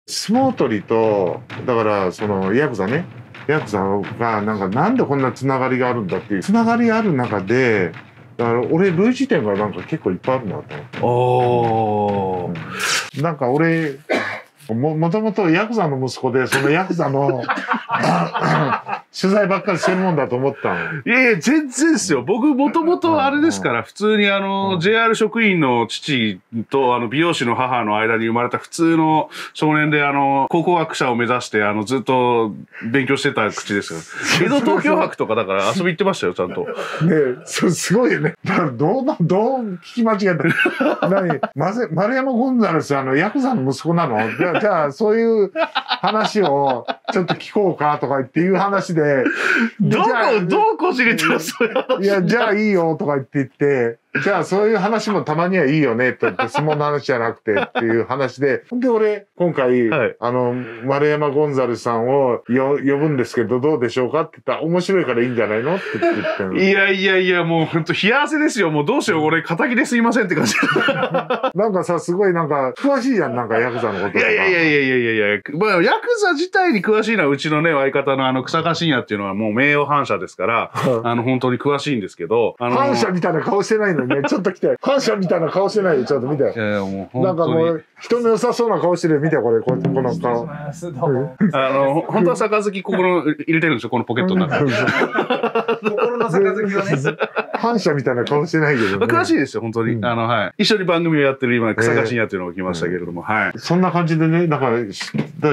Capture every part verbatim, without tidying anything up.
相撲取りと、だからそのヤクザね、ヤクザがなんかなんでこんなつながりがあるんだっていうつながりある中で、だから俺類似点がなんか結構いっぱいあるなと思って。うん、なんか俺ももともとヤクザの息子で、そのヤクザの取材ばっかりしてるもんだと思ったの。 いやいや、全然ですよ。僕、もともとあれですから、普通にあの、ジェイアール 職員の父と、あの、美容師の母の間に生まれた普通の少年で、あの、考古学者を目指して、あの、ずっと勉強してた口ですよ。江戸東京博とかだから遊び行ってましたよ、ちゃんと。 ねえ、そすごいよね。だからどう、どう聞き間違えた。何まぜ、丸山ゴンザレス、あの、ヤクザの息子なの？じゃあ、じゃあそういう話をちょっと聞こうかとかっていう話で、 どこ、どうこじれてるそれ話。 いや、じゃあいいよとか言って言って、じゃあそういう話もたまにはいいよねって言って、相撲の話じゃなくてっていう話で、で、俺、今回、はい、あの、丸山ゴンザレスさんをよ呼ぶんですけど、どうでしょうかって言ったら、面白いからいいんじゃないのって言ってる。 いやいやいや、もうほんと冷や汗ですよ。もうどうしよう、俺、仇ですいませんって感じ。 なんかさ、すごいなんか、詳しいじゃん、なんかヤクザのこととか。 いやいやいやいやいやいやいや、まあ、ヤクザ自体に詳しいのは、うちのね、相方のあの、草加信也っていうのはもう名誉反社ですから、あの、本当に詳しいんですけど、あのー、 反社みたいな顔してないのにね、ちょっと来て、反社みたいな顔してないよ、ちょっと見て。いやいや、もうなんかもう、人の良さそうな顔してるよ、見て、これ、ここの顔。あの、本当は杯ここの入れてるんですよ、このポケットの中に。 心の杯をね。 反社みたいな顔してないけどね。 詳しいですよ、本当に。あの、はい。一緒に番組をやってる今、草加信也っていうのが来ましたけれども、はい。 そんな感じでね、だから、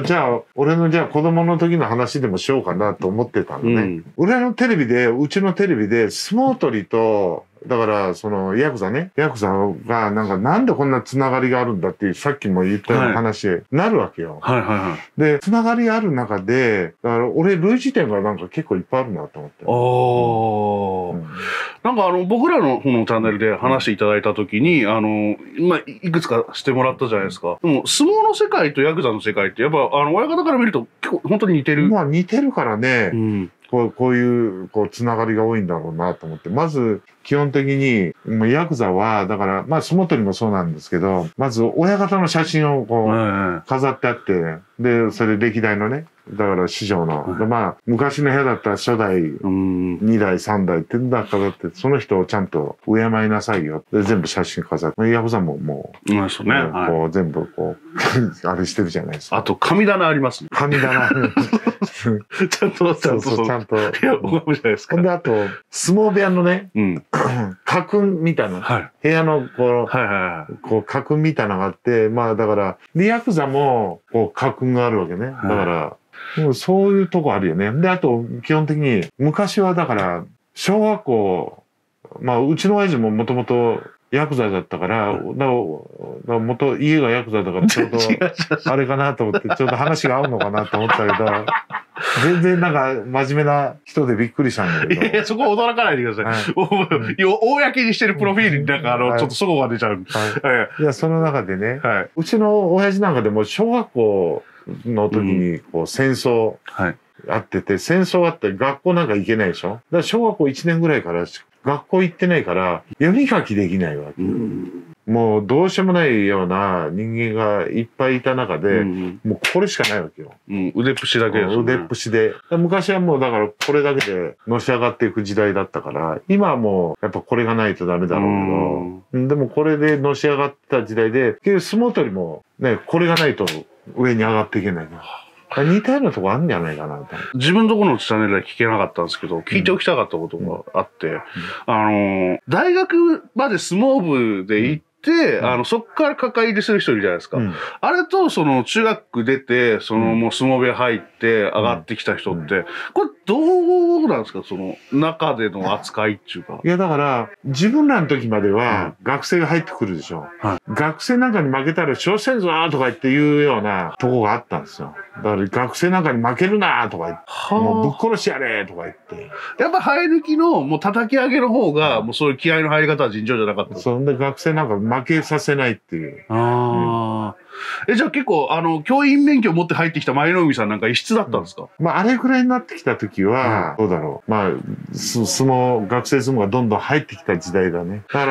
じゃあ、俺のじゃあ子供の時の話でもしようかなと思ってたのね。俺のテレビで、うちのテレビで、相撲取りと、だから、その、ヤクザね。ヤクザが、なんか、なんでこんなつながりがあるんだっていう、さっきも言ったような話になるわけよ。 はいはいはい。 で、つながりある中で、だから、俺、類似点がなんか結構いっぱいあるなと思って。 ああ、うん。なんかあの、僕らの方のチャンネルで話していただいたときに、あの、まあ、いくつかしてもらったじゃないですか。でも、相撲の世界とヤクザの世界って、やっぱ、あの、親方から見ると、結構、本当に似てる。 まあ、似てるからね。 うん。 こう、こういう、こう、つながりが多いんだろうなと思って。まず、基本的に、もうヤクザは、だから、まあ、相撲取りもそうなんですけど、まず、親方の写真をこう、飾ってあって、で、それ歴代のね、だから師匠の、でまあ、昔の部屋だったら初代、にだい、さんだいってんだ飾って、その人をちゃんと敬いなさいよ。で、全部写真飾って、ヤクザももう、 うん、そうね。 こう、全部こう、あれしてるじゃないですか。 あと、神棚ありますね。 神棚。 ちゃんと、ちゃんと。 そうそう、ちゃんと。いや、拝むじゃないですか。 ほんで、あと、相撲部屋のね、 うん。 家訓みたいな、はい、部屋のこう、 はいはいはい、 こう家訓みたいなのがあって、まあだから、で、ヤクザもこう家訓があるわけね。だから、はい、そういうとこあるよね。で、あと、基本的に、昔はだから、小学校、まあ、うちの親父ももともと、ヤクザだったから、だから元、家がヤクザだからちょうど、あれかなと思って、ちょうど話が合うのかなと思ったけど、全然なんか真面目な人でびっくりしたんだけど。 いや、そこは驚かないでください。はい、公にしてるプロフィールになんかあの、はい、ちょっとそこが出ちゃう。 はい。いや、その中でね、はい、うちの親父なんかでも小学校の時にこう戦争あってて、うん、戦争あって学校なんか行けないでしょ。だから小学校いちねんぐらいから学校行ってないから、読み書きできないわけ。うん、もうどうしようもないような人間がいっぱいいた中で、うん、もうこれしかないわけよ。 うん、腕っぷしだけですね。 腕っぷしで。昔はもうだからこれだけでのし上がっていく時代だったから、今はもうやっぱこれがないとダメだろうけど、でもこれでのし上がった時代で、結局相撲取りもね、これがないと上に上がっていけない。似たようなとこあるんじゃないかなと。 自分のところのチャンネルは聞けなかったんですけど、聞いておきたかったことがあって、うんうん、あの、大学まで相撲部で行って、で、うん、あの、そっから抱え入れする人いるじゃないですか。うん、あれと、その、中学出て、その、もう相撲部屋入って上がってきた人って、うん、これ、どうなんですかその、中での扱いっていうか。 いや、だから、自分らの時までは、学生が入ってくるでしょ。はい、学生なんかに負けたら、挑戦ぞーとか言って言うようなとこがあったんですよ。だから、学生なんかに負けるなーとか言って、もうぶっ殺しやれーとか言って。 やっぱ、生え抜きの、もう叩き上げの方が、もうそういう気合の入り方は尋常じゃなかった。 そんで、学生なんか負けさせないっていう。 ああ、うん。え、じゃあ結構、あの、教員免許を持って入ってきた舞の海さんなんか異質だったんですか？ うん、まあ、あれくらいになってきた時は、うん、どうだろう。まあ、相撲、学生相撲がどんどん入ってきた時代だね。だから、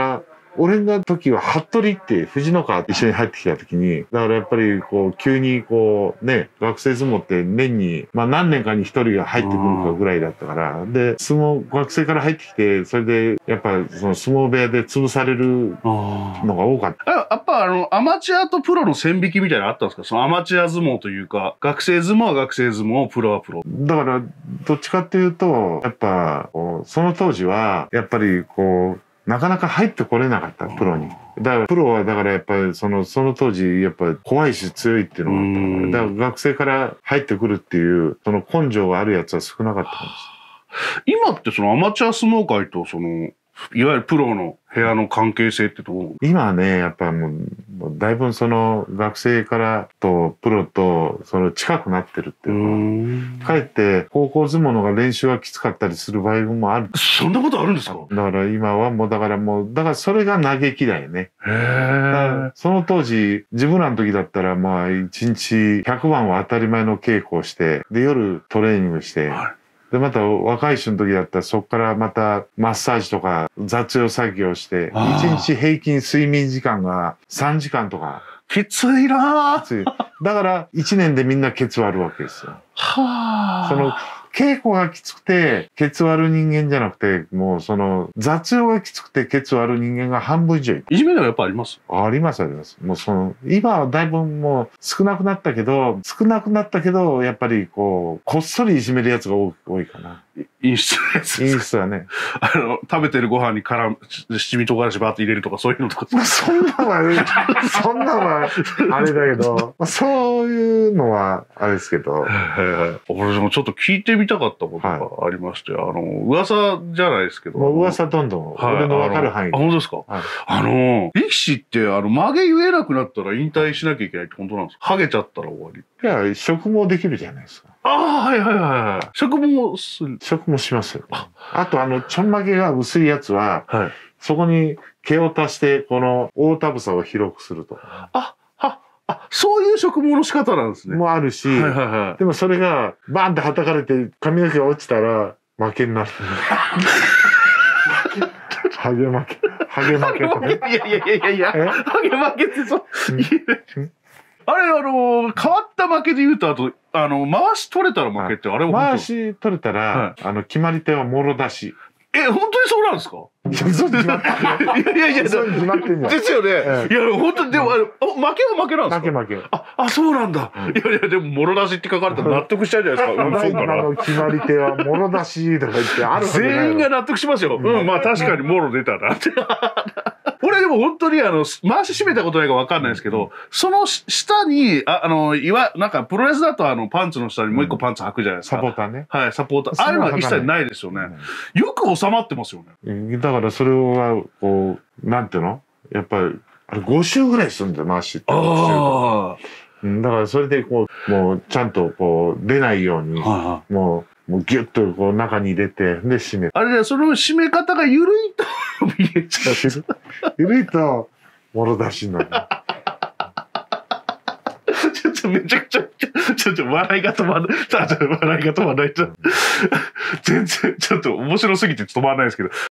俺の時は服部って藤の川一緒に入ってきた時に、だからやっぱりこう急にこうね、学生相撲って年にまあ何年かに一人が入ってくるかぐらいだったから、で相撲学生から入ってきて、それでやっぱその相撲部屋で潰されるのが多かった。 やっぱあのアマチュアとプロの線引きみたいなのあったんですか？そのアマチュア相撲というか、学生相撲は学生相撲、プロはプロ。 だからどっちかっていうとやっぱその当時はやっぱりこうなかなか入ってこれなかった、プロに。だからプロはだからやっぱりそのその当時やっぱり怖いし強いっていうのがあったから、だから学生から入ってくるっていうその根性があるやつは少なかったかもしれない。今ってそのアマチュア相撲界とそのいわゆるプロの部屋の関係性ってどう？ 今はね、やっぱもう、もうだいぶその学生からとプロとその近くなってるっていうか、かえって高校相撲のが練習がきつかったりする場合もある。 そんなことあるんですか？ だから今はもうだからもう、だからそれが嘆きだよね。 へー。 その当時、自分らの時だったらまあ一日ひゃくばんは当たり前の稽古をして、で夜トレーニングして、はい、で、また若い人の時だったらそこからまたマッサージとか雑用作業して、いちにち平均睡眠時間がさんじかんとか。 きついなぁ。 きつい。だからいちねんでみんなケツ割るわけですよ。 はぁ。 その稽古がきつくてケツ割る人間じゃなくて、もうその雑用がきつくてケツ割る人間が半分以上いる。 いじめがやっぱあります？ ありますあります。もうその、今はだいぶもう少なくなったけど、少なくなったけど、やっぱりこう、こっそりいじめるやつが多いかな。 陰湿のやつ陰湿はね。 あの、食べてるご飯にから七味唐辛子バーって入れるとかそういうのとか。 まあそんなのは、そんなのはあれだけど、まあ、そういうのはあれですけど。 俺でもちょっと聞いてみたかったことがありまして、はい、あの、噂じゃないですけど。 もう噂どんどん、俺の分かる範囲で。 あ、本当ですか？はい、あの、力士って、あの、曲げ言えなくなったら引退しなきゃいけないって本当なんですか？ハゲちゃったら終わり。 いや、植毛できるじゃないですか。 ああ、はいはいはい。植毛する。 植毛しますよ。あと、あの、ちょんまげが薄いやつは、はい、そこに毛を足して、この大田房を広くすると。 あ、は、あ、そういう植毛の仕方なんですね。 もあるし、 はいはいはい、 でもそれが、バーンって叩かれて、髪の毛が落ちたら、負けになる。ハゲ負け。ハゲ負けとね。 いやいやいやいやいや、ハゲ負けってそう。あれ、あの、変わった負けで言うと、あと、あの、回し取れたら負けって、あれは回し取れたら、はい、あの、決まり手はもろ出し。 え、本当にそうなんですか？ いや、嘘に決まってる。 いやいやいや、 嘘に決まってんじゃん。 ですよね。ええ、いや、本当に、でも、あれ、負けは負けなんですか？ 負け負け。 あ、あ、そうなんだ。うん、いやいや、でも、もろ出しって書かれたら納得しちゃうじゃないですか。うん、そうかな。 の決まり手はもろ出しとか言ってあるわけない。 全員が納得しますよ。うん、うん、まあ確かにもろ出たなって。俺でも本当にあの、回し締めたことないか分かんないですけど、うん、その下に、あ、あの、いわ、なんかプロレスだとあの、パンツの下にもう一個パンツ履くじゃないですか。 サポーターね。 はい、サポーター。ああいうのは一切ないですよね。うん、よく収まってますよね。だからそれは、こう、なんていうの？やっぱり、あれご周ぐらいするんだよ、回しって。ああ。だからそれでこう、もうちゃんとこう、出ないように、もう、もうギュッとこう中に入れて、で締める。 あれで、その締め方が緩いと見えちゃう。 緩いと、もろ出しになる。 ちょっとめちゃくちゃ、ちょっと笑いが止まんない。笑いが止まんない。全然、ちょっと面白すぎて止まんないですけど。